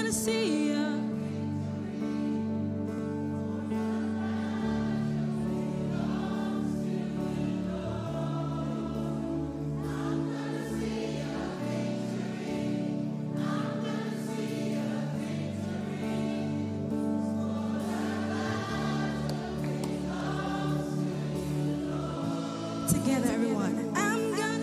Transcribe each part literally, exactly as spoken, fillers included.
gonna see ya. Together, everyone. I'm gonna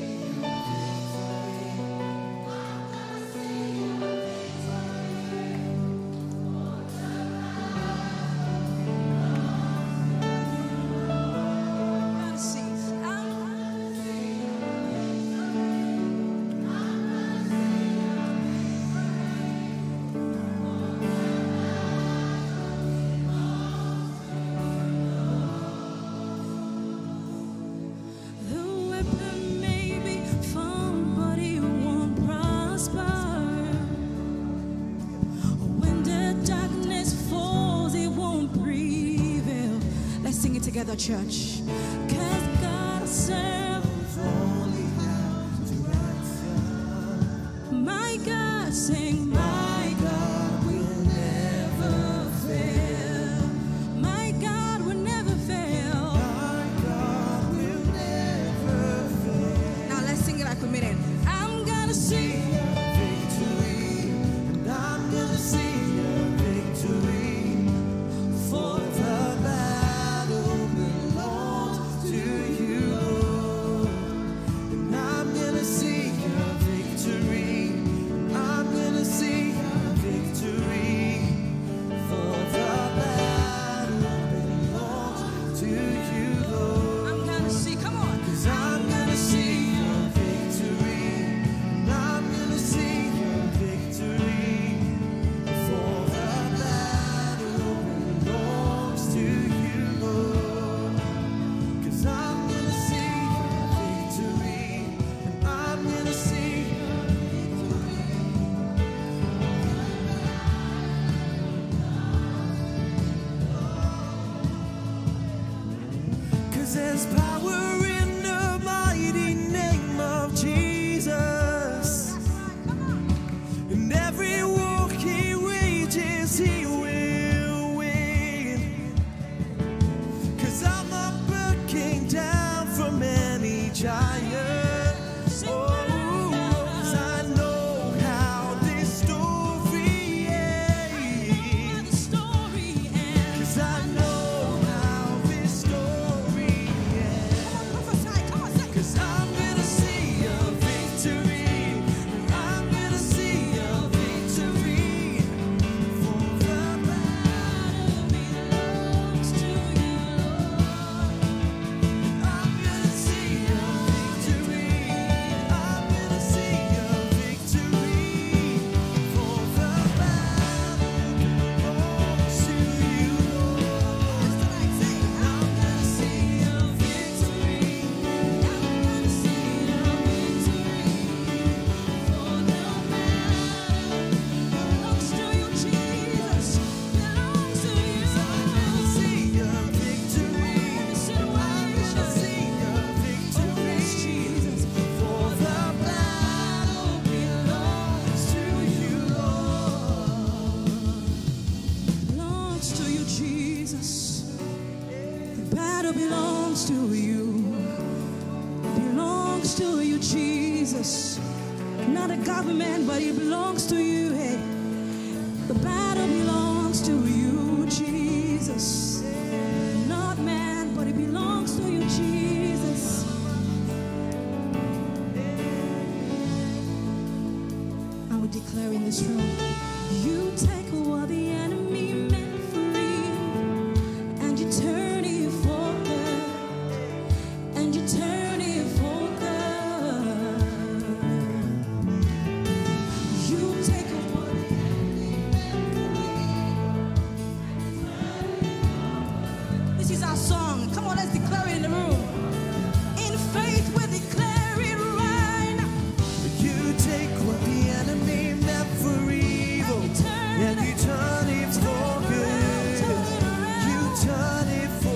together, church. Cause God serves only how to answer. My God, sing, my God will never fail. My God will never fail. My God will never fail. Now let's sing it like a minute. I'm gonna sing a victory, and I'm gonna sing a victory for the battle belongs to you, Lord. And I'm gonna sing a victory. I'm gonna sing a victory for the battle belongs to you, Lord. I'm gonna see, come on. Cause I'm gonna sing a victory. And I'm gonna sing a victory for the battle belongs to you, Lord. Cause I'm gonna sing a victory. And I'm gonna sing a victory. Cause there's power in the mighty name of Jesus. And every war he wages, he will win. Cause I'm not backing down from any giant. Oh, 'cause I know how this story ends. 'Cause I know how this story ends. 'Cause I'm gonna see a victory. I'm gonna see a victory for the battle belongs to you, Lord. I'm gonna see a victory. I'm gonna see a victory for the battle belongs to you, Lord. I'm gonna see a victory. I'm gonna see a victory for the battle belongs to you, Jesus. Belongs to you. I'm gonna see a victory. I'm gonna see a victory, Jesus, for the battle belongs to you, Lord. Belongs to you, Jesus. The battle belongs to you. Belongs to you, Jesus. Not a government, but it belongs to you. Hey, the battle belongs to you, Jesus. Not man, but it belongs to you, Jesus. I would declare in this room, you take what the enemy meant for evil, and you turn it for good, and you turn it for good. You take what the enemy meant for evil. This is our song. Come on, let's declare it in the room. In faith, we declare it right now. You take what the enemy meant for evil, and you turn it for good. You turn it for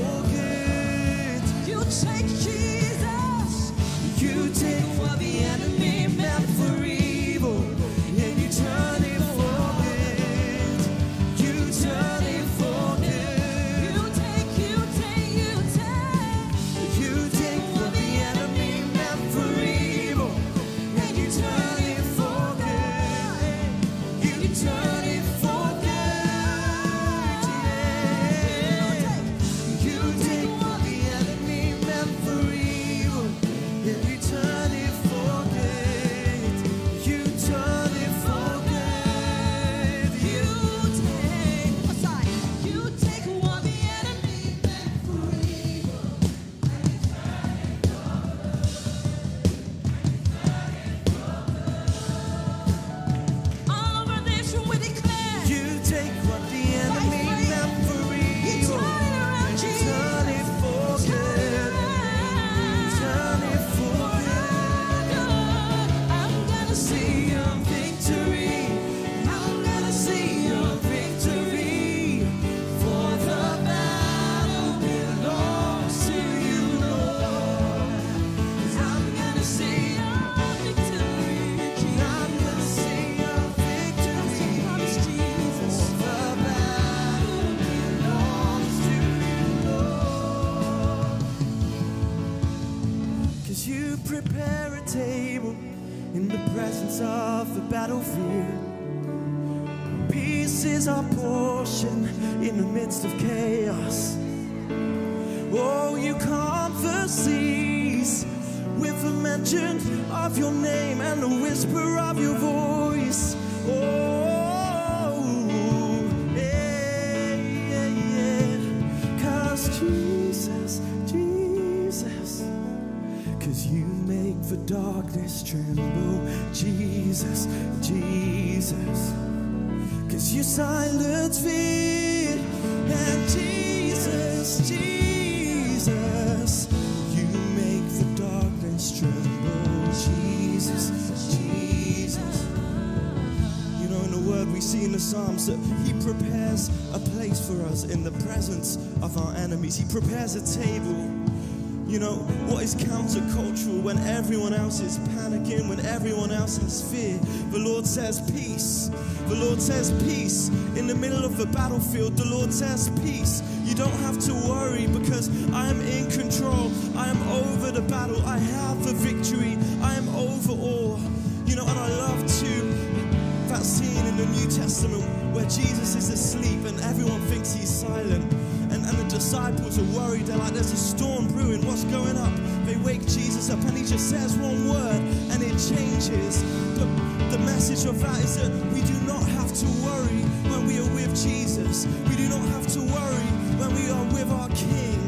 presence of the battlefield. Peace is our portion in the midst of chaos. Oh, you calm the seas with the mention of your name and the whisper of your voice. Oh, yeah, yeah, yeah. 'Cause Jesus, Jesus, 'cause you make the darkness tremble. Jesus, Jesus, 'cause you silence fear. And Jesus, Jesus, you make the darkness tremble. Jesus, Jesus. You know, in the word we see in the Psalms that he prepares a place for us in the presence of our enemies. He prepares a table. You know, what is countercultural when everyone else is panicking, when everyone else has fear? The Lord says peace. The Lord says peace. In the middle of the battlefield, the Lord says peace. You don't have to worry because I am in control. I am over the battle. I have the victory. I am over all. You know, and I love too that scene in the New Testament where Jesus is asleep and everyone thinks he's silent. And, and the disciples are worried. They're like, there's a storm brewing. What's going up? They wake Jesus up and he just says one word and it changes. But the message of that is that we do not have to worry when we are with Jesus. We do not have to worry when we are with our King.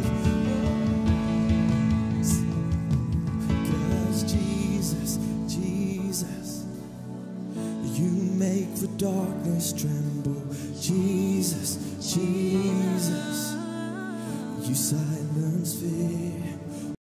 Because Jesus, Jesus, you make the darkness tremble. Jesus, Jesus, you silence fear.